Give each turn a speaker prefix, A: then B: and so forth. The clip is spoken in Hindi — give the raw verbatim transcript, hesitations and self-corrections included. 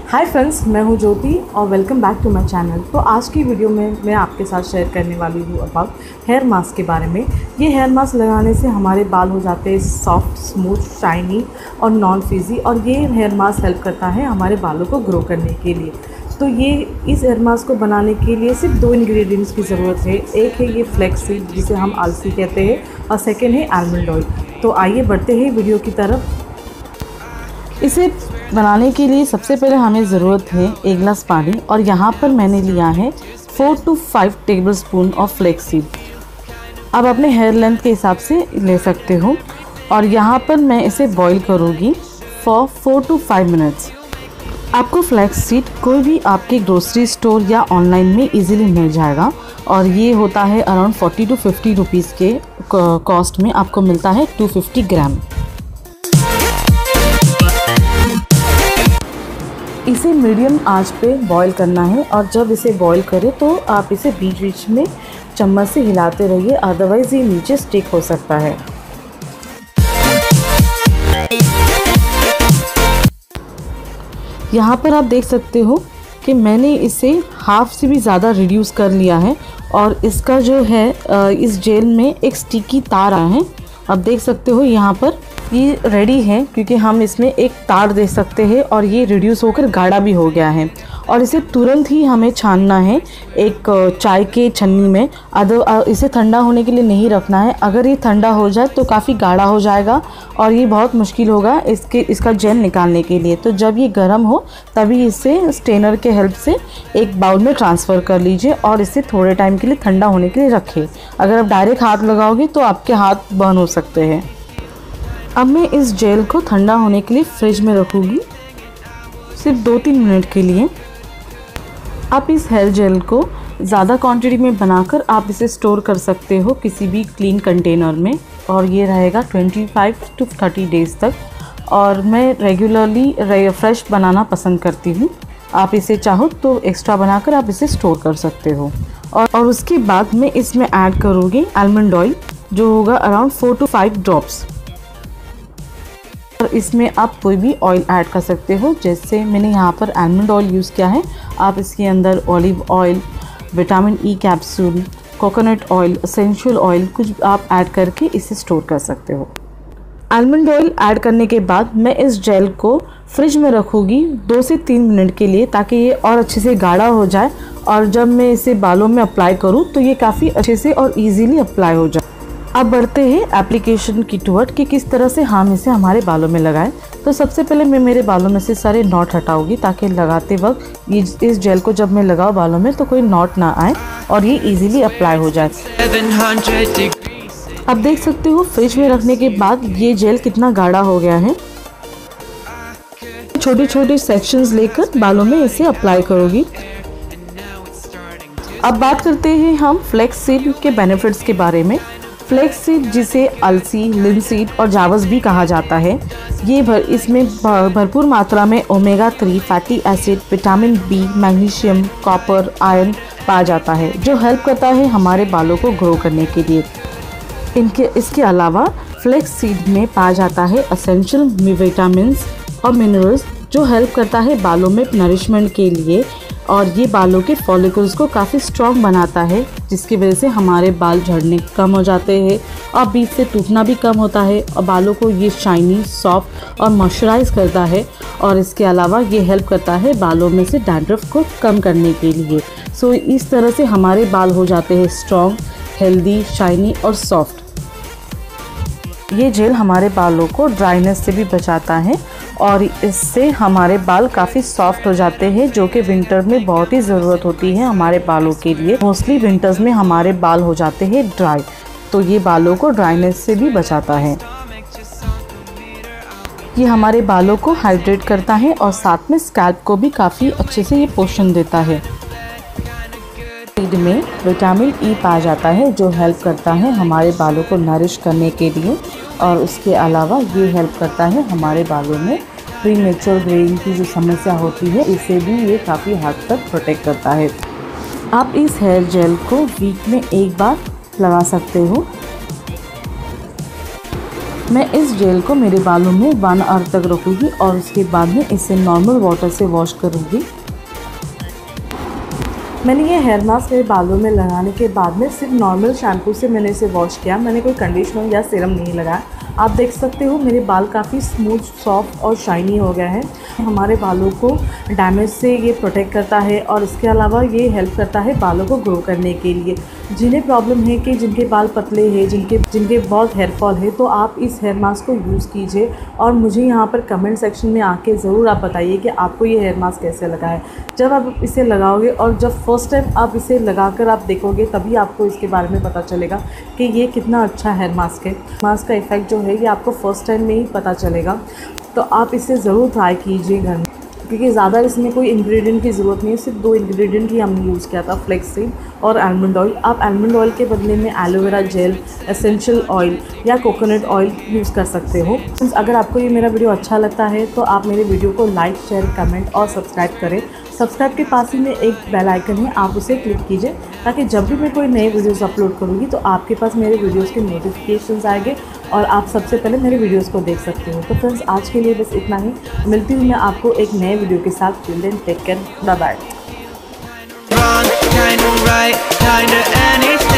A: हाय फ्रेंड्स, मैं हूं ज्योति और welcome back to my channel. तो आज की वीडियो में मैं आपके साथ शेयर करने वाली हूं अबाउट हेयर मास्क के बारे में। ये हेयर मास्क लगाने से हमारे बाल हो जाते हैं सॉफ्ट, स्मूथ, शाइनी और नॉन फ्रीजी। और ये हेयर मास्क हेल्प करता है हमारे बालों को ग्रो करने के लिए। तो ये इस हेयर मास्क को बनाने के लिए सिर्फ दो इंग्रेडिएंट्स की ज़रूरत है। एक है ये फ्लैक्स सीड जिसे हम अलसी कहते हैं और सेकेंड है आलमंड ऑयल। तो आइए बढ़ते हैं वीडियो की तरफ।
B: इसे बनाने के लिए सबसे पहले हमें ज़रूरत है एक गिलास पानी और यहाँ पर मैंने लिया है four to five tablespoon of flax seed. आप अपने हेयर लेंथ के हिसाब से ले सकते हो। और यहाँ पर मैं इसे बॉईल करूँगी for four to five minutes. आपको फ्लैक्स सीड कोई भी आपके ग्रोसरी स्टोर या ऑनलाइन में इजीली मिल जाएगा और ये होता है around forty to fifty rupees के कॉस्ट में आपको मिलता है टू फिफ्टी ग्राम। इसे मीडियम आंच पे बॉईल करना है और जब इसे बॉईल करें तो आप इसे बीच बीच में चम्मच से हिलाते रहिए, अदरवाइज़ ये नीचे स्टिक हो सकता है। यहाँ पर आप देख सकते हो कि मैंने इसे हाफ से भी ज़्यादा रिड्यूस कर लिया है और इसका जो है इस जेल में एक स्टिकी तार आया है। आप देख सकते हो यहाँ पर ये रेडी है क्योंकि हम इसमें एक तार दे सकते हैं और ये रिड्यूस होकर गाढ़ा भी हो गया है। और इसे तुरंत ही हमें छानना है एक चाय के छन्नी में। अदर इसे ठंडा होने के लिए नहीं रखना है। अगर ये ठंडा हो जाए तो काफ़ी गाढ़ा हो जाएगा और ये बहुत मुश्किल होगा इसके इसका जेल निकालने के लिए। तो जब ये गर्म हो तभी इसे स्ट्रेनर के हेल्प से एक बाउल में ट्रांसफ़र कर लीजिए और इसे थोड़े टाइम के लिए ठंडा होने के लिए रखें। अगर आप डायरेक्ट हाथ लगाओगे तो आपके हाथ बर्न हो सकते हैं। अब मैं इस जेल को ठंडा होने के लिए फ्रिज में रखूँगी सिर्फ दो तीन मिनट के लिए। आप इस हेयर जेल को ज़्यादा क्वांटिटी में बनाकर आप इसे स्टोर कर सकते हो किसी भी क्लीन कंटेनर में और ये रहेगा twenty five to thirty days तक। और मैं रेगुलरली फ्रेश बनाना पसंद करती हूँ। आप इसे चाहो तो एक्स्ट्रा बनाकर आप इसे स्टोर कर सकते हो। और और उसके बाद मैं इसमें ऐड करूँगी आलमंड ऑयल जो होगा around four to five drops. और इसमें आप कोई भी ऑयल ऐड कर सकते हो, जैसे मैंने यहाँ पर आलमंड ऑयल यूज़ किया है। आप इसके अंदर olive oil, vitamin E capsule, coconut oil, essential oil कुछ आप ऐड करके इसे स्टोर कर सकते हो। आलमंड ऑयल ऐड करने के बाद मैं इस जेल को फ्रिज में रखूँगी दो से तीन मिनट के लिए ताकि ये और अच्छे से गाढ़ा हो जाए और जब मैं इसे बालों में अप्लाई करूँ तो ये काफ़ी अच्छे से और ईजीली अप्लाई हो जाए। अब बढ़ते हैं एप्लीकेशन की टूवर्ड कि किस तरह से हम इसे हमारे बालों में लगाएं। तो सबसे पहले मैं मेरे बालों में से सारे नॉट हटाऊंगी ताकि लगाते वक्त ये इस जेल को जब मैं लगाऊं बालों में तो कोई नॉट ना आए और ये इजीली अप्लाई हो जाए। अब देख सकते हो फ्रिज में रखने के बाद ये जेल कितना गाढ़ा हो गया है। छोटे छोटे सेक्शंस लेकर बालों में इसे अप्लाई करूँगी। अब बात करते हैं हम फ्लैक्स सीड के बेनिफिट्स के बारे में। फ्लैक्स सीड जिसे अलसी, लिनसीड और जावस भी कहा जाता है, ये भर इसमें भरपूर मात्रा में omega three fatty acid, vitamin B, magnesium, copper, iron पाया जाता है जो हेल्प करता है हमारे बालों को ग्रो करने के लिए। इनके इसके अलावा फ्लैक्स सीड में पाया जाता है एसेंशियल विटामिन्स और मिनरल्स जो हेल्प करता है बालों में नरिशमेंट के लिए और ये बालों के फॉलिकल्स को काफ़ी स्ट्रॉन्ग बनाता है जिसकी वजह से हमारे बाल झड़ने कम हो जाते हैं और बीच से टूटना भी कम होता है और बालों को ये शाइनी, सॉफ्ट और मॉइस्चराइज करता है। और इसके अलावा ये हेल्प करता है बालों में से डैंड्रफ को कम करने के लिए। सो इस तरह से हमारे बाल हो जाते हैं स्ट्रॉन्ग, हेल्दी, शाइनी और सॉफ्ट। ये जेल हमारे बालों को ड्राइनेस से भी बचाता है और इससे हमारे बाल काफ़ी सॉफ्ट हो जाते हैं जो कि विंटर में बहुत ही ज़रूरत होती है हमारे बालों के लिए। मोस्टली विंटर्स में हमारे बाल हो जाते हैं ड्राई, तो ये बालों को ड्राइनेस से भी बचाता है। ये हमारे बालों को हाइड्रेट करता है और साथ में स्कैल्प को भी काफ़ी अच्छे से ये पोषण देता है। सीड में विटामिन ई पाया जाता है जो हेल्प करता है हमारे बालों को नरिश करने के लिए और उसके अलावा ये हेल्प करता है हमारे बालों में प्रीमेच्योर ग्रेइंग की जो समस्या होती है इसे भी ये काफ़ी हद तक प्रोटेक्ट करता है। आप इस हेयर जेल को वीक में एक बार लगा सकते हो। मैं इस जेल को मेरे बालों में वन आवर तक रखूँगी और उसके बाद में इसे नॉर्मल वाटर से वॉश करूँगी।
A: मैंने ये हेयर मास्क मेरे बालों में लगाने के बाद में सिर्फ नॉर्मल शैम्पू से मैंने इसे वॉश किया। मैंने कोई कंडीशनर या सीरम नहीं लगाया। आप देख सकते हो मेरे बाल काफ़ी स्मूथ, सॉफ्ट और शाइनी हो गया है। हमारे बालों को डैमेज से ये प्रोटेक्ट करता है और इसके अलावा ये हेल्प करता है बालों को ग्रो करने के लिए। जिन्हें प्रॉब्लम है कि जिनके बाल पतले हैं, जिनके जिनके बहुत हेयर फॉल है, तो आप इस हेयर मास्क को यूज़ कीजिए और मुझे यहाँ पर कमेंट सेक्शन में आके ज़रूर आप बताइए कि आपको ये हेयर मास्क कैसे लगा है। जब आप इसे लगाओगे और जब फर्स्ट टाइम आप इसे लगाकर आप देखोगे तभी आपको इसके बारे में पता चलेगा कि ये कितना अच्छा हेयर मास्क है। मास्क का इफ़ेक्ट जो है ये आपको फर्स्ट टाइम में ही पता चलेगा। तो आप इसे ज़रूर ट्राई कीजिए घर में, क्योंकि ज़्यादा इसमें कोई इंग्रेडिएंट की ज़रूरत नहीं है। सिर्फ दो इंग्रेडिएंट ही हमने यूज़ किया था, फ्लैक्सीड और आलमंड ऑयल। आप आलमंड ऑयल के बदले में एलोवेरा जेल, एसेंशियल ऑयल या कोकोनट ऑयल यूज़ कर सकते हो। अगर आपको ये मेरा वीडियो अच्छा लगता है तो आप मेरे वीडियो को लाइक, शेयर, कमेंट और सब्सक्राइब करें। सब्सक्राइब के पास ही में एक बेल आइकन है, आप उसे क्लिक कीजिए ताकि जब भी मैं कोई नए वीडियोस अपलोड करूँगी तो आपके पास मेरे वीडियोस के नोटिफिकेशंस आएंगे और आप सबसे पहले मेरे वीडियोस को देख सकते हो। तो फ्रेंड्स, आज के लिए बस इतना ही। मिलती हूँ मैं आपको एक नए वीडियो के साथ। Till then take care, bye bye.